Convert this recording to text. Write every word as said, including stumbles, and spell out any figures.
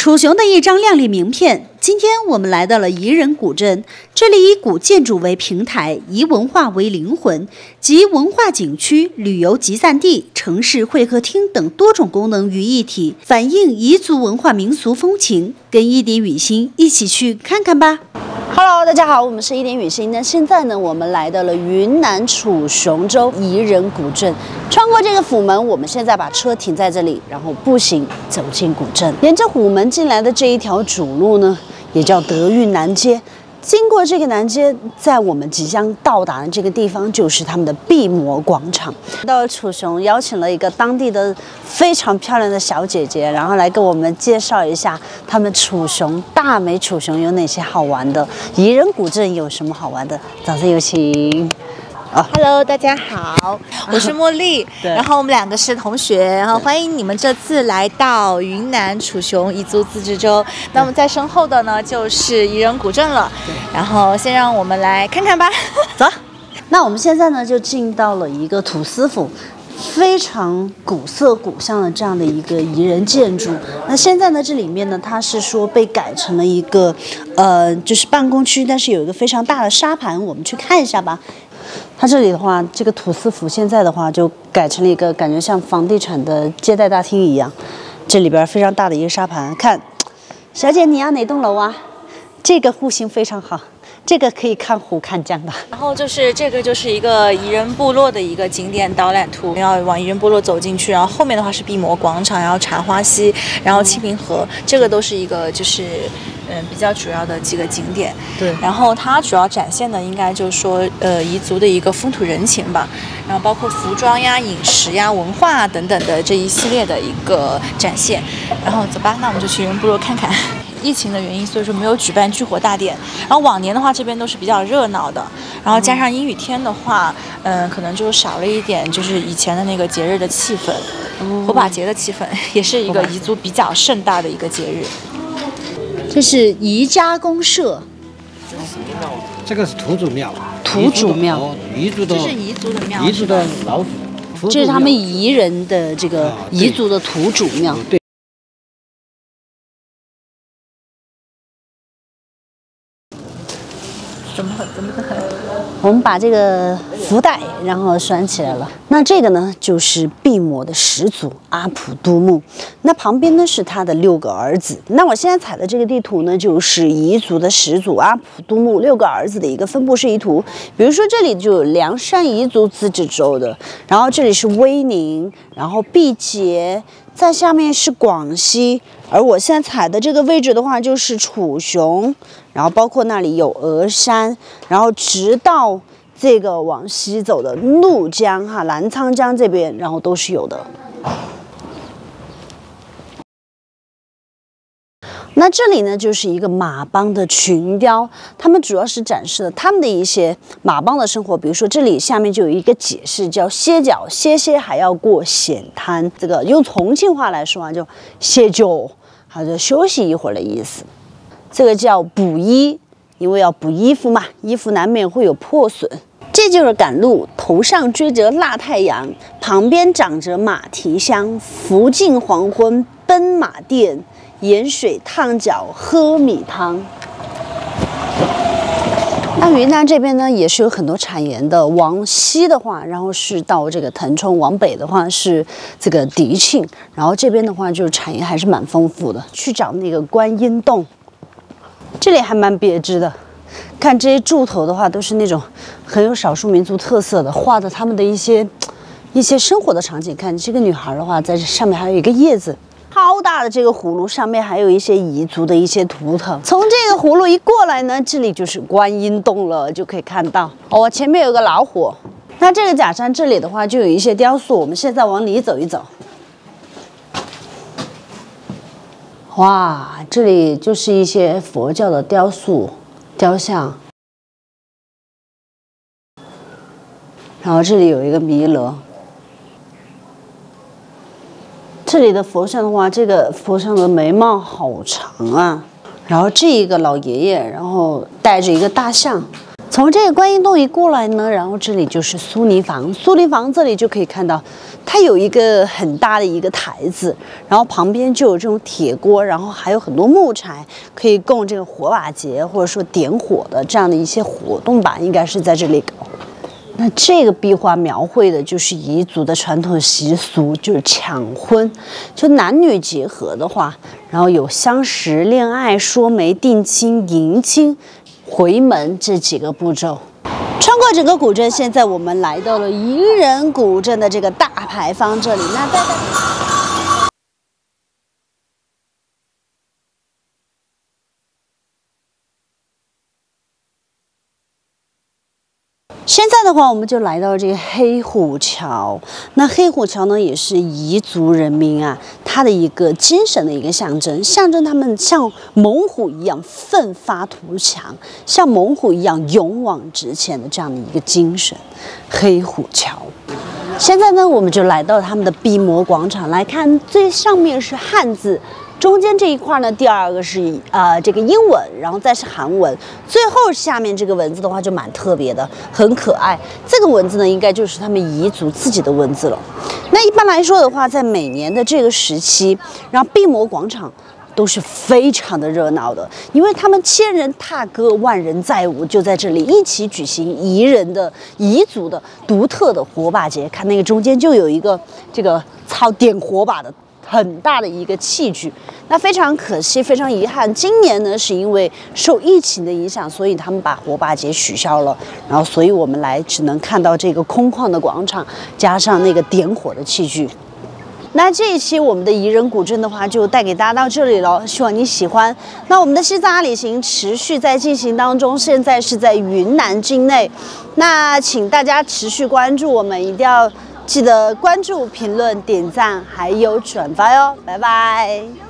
楚雄的一张亮丽名片。今天我们来到了宜人古镇，这里以古建筑为平台，以文化为灵魂，集文化景区、旅游集散地、城市会客厅等多种功能于一体，反映彝族文化民俗风情。跟一点雨欣一起去看看吧。Hello， 大家好，我们是一点雨欣。那现在呢，我们来到了云南楚雄州宜人古镇。穿过这个府门，我们现在把车停在这里，然后步行走进古镇。沿着虎门进来的这一条主路呢，也叫德运南街。经过这个南街，在我们即将到达的这个地方，就是他们的毕摩广场。到了楚雄，邀请了一个当地的非常漂亮的小姐姐，然后来给我们介绍一下他们楚雄大美楚雄有哪些好玩的，宜人古镇有什么好玩的。掌声有请。 Oh. Hello， 大家好，我是茉莉，然后我们两个是同学，然后欢迎你们这次来到云南楚雄彝族自治州。那么在身后的呢就是宜人古镇了，然后先让我们来看看吧。 走，那我们现在呢就进到了一个土司府。非常古色古香的这样的一个宜人建筑，那现在呢，这里面呢，它是说被改成了一个，呃，就是办公区，但是有一个非常大的沙盘，我们去看一下吧。它这里的话，这个土司府现在的话就改成了一个感觉像房地产的接待大厅一样，这里边非常大的一个沙盘，看，小姐你要哪栋楼啊？这个户型非常好。这个可以看湖看江的， 然后就是这个就是一个宜人部落的一个景点导览图，要往宜人部落走进去，然后后面的话是毕摩广场，然后茶花溪，然后清平河，这个都是一个就是嗯比较主要的几个景点。 对， 然后它主要展现的应该就是说呃彝族的一个风土人情吧，然后包括服装呀、饮食呀、文化等等的这一系列的一个展现。然后走吧，那我们就去宜人部落看看。疫情的原因，所以说没有举办聚火大典。然后往年的话，这边都是比较热闹的。然后加上阴雨天的话，嗯、呃，可能就少了一点，就是以前的那个节日的气氛，火把节的气氛，也是一个彝族比较盛大的一个节日。 这是宜家公社， 这个是土主庙。 土主庙， 彝族的， 这是彝族的庙， 彝族的老祖。 这是他们彝人的这个彝族的土主庙。 对。 怎么怎么很？ 我们把这个福袋然后拴起来了。那这个呢，就是毕摩的始祖阿普都木。那旁边呢是他的六个儿子。那我现在踩的这个地图呢，就是彝族的始祖阿普都木六个儿子的一个分布示意图。比如说这里就有凉山彝族自治州的，然后这里是威宁，然后毕节。在下面是广西，而我现在踩的这个位置的话，就是楚雄，然后包括那里有峨山，然后直到这个往西走的怒江哈、澜沧江这边，然后都是有的。那这里呢，就是一个马帮的群雕，他们主要是展示了他们的一些马帮的生活。比如说，这里下面就有一个解释，叫歇脚，歇歇还要过险滩。这个用重庆话来说啊，就歇脚，还就休息一会儿的意思。这个叫补衣，因为要补衣服嘛，衣服难免会有破损。这就是赶路，头上追着辣太阳，旁边长着马蹄香，福晋黄昏奔马店。盐水烫脚喝米汤。那云南这边呢，也是有很多产盐的。往西的话，然后是到这个腾冲；往北的话是这个迪庆。然后这边的话，就是产盐还是蛮丰富的。去找那个观音洞，这里还蛮别致的。看这些柱头的话，都是那种很有少数民族特色的，画的他们的一些一些生活的场景。看这个女孩的话，在这上面还有一个叶子。超大的这个葫芦上面还有一些彝族的一些图腾。从这个葫芦一过来呢，这里就是观音洞了，就可以看到哦，前面有个老虎。那这个假山这里的话就有一些雕塑，我们现在往里走一走。哇，这里就是一些佛教的雕塑、雕像。然后这里有一个弥勒。这里的佛像的话，这个佛像的眉毛好长啊。然后这一个老爷爷，然后带着一个大象， 从这个观音洞一过来呢，然后这里就是苏泥房。苏泥房这里就可以看到，它有一个很大的一个台子，然后旁边就有这种铁锅，然后还有很多木柴，可以供这个火把节或者说点火的这样的一些活动吧，应该是在这里搞。那这个壁画描绘的就是彝族的传统习俗，就是抢婚，就男女结合的话，然后有相识、恋爱、说媒、定亲、迎亲、回门这几个步骤。穿过整个古镇，现在我们来到了彝人古镇的这个大牌坊这里。那在现在的话，我们就来到这个黑虎桥。那黑虎桥呢，也是彝族人民啊，他的一个精神的一个象征，象征他们像猛虎一样奋发图强，像猛虎一样勇往直前的这样的一个精神。黑虎桥。现在呢，我们就来到他们的闭摩广场，来看最上面是汉字。中间这一块呢，第二个是呃这个英文，然后再是韩文，最后下面这个文字的话就蛮特别的，很可爱。这个文字呢，应该就是他们彝族自己的文字了。那一般来说的话，在每年的这个时期，然后闭摩广场都是非常的热闹的，因为他们千人踏歌，万人载舞，就在这里一起举行彝人的彝族的独特的火把节。看那个中间就有一个这个操点火把的很大的一个器具。那非常可惜，非常遗憾，今年呢是因为受疫情的影响，所以他们把火把节取消了，然后所以我们来只能看到这个空旷的广场，加上那个点火的器具。那这一期我们的彝人古镇的话，就带给大家到这里了，希望你喜欢。那我们的西藏阿里行持续在进行当中，现在是在云南境内，那请大家持续关注我们，一定要记得关注、评论、点赞还有转发哟，拜拜。